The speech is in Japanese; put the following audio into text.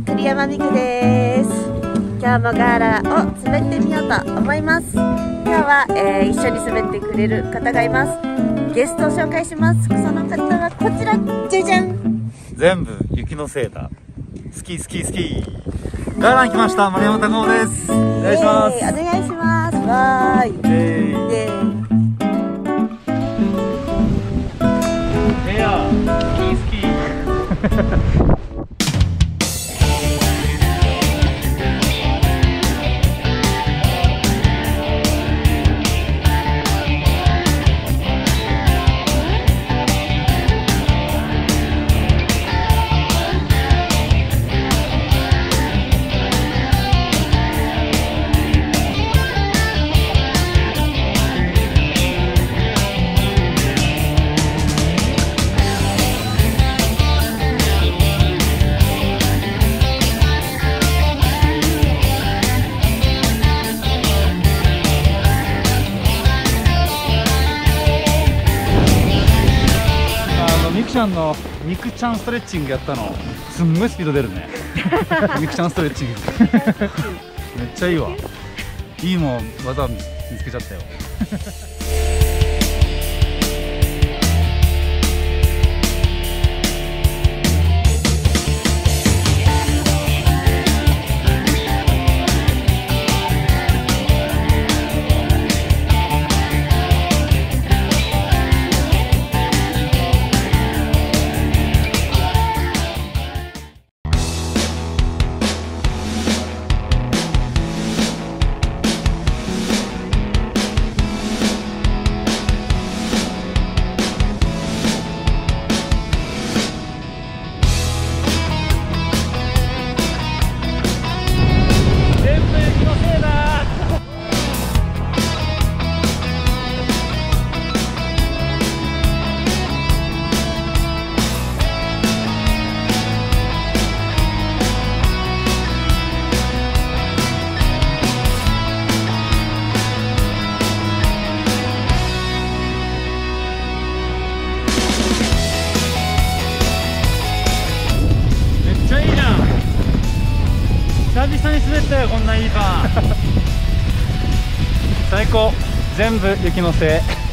栗山美久です。今日もガーラを滑ってみようと思います。今日は、一緒に滑ってくれる方がいます。ゲストを紹介します。その方はこちら、じゃじゃん。 全部雪のせいだ。スキースキースキー。ガーラに来ました。丸山隆夫です。お願いします。 お願いします。わーい。 エアースキースキー。ミクちゃんのミクちゃんストレッチングやったのすんごいスピード出るね。ミクちゃんストレッチングめっちゃいいわ。いいもん技見つけちゃったよ。久々に滑ったよ、こんないいバーン。最高。全部雪のせい。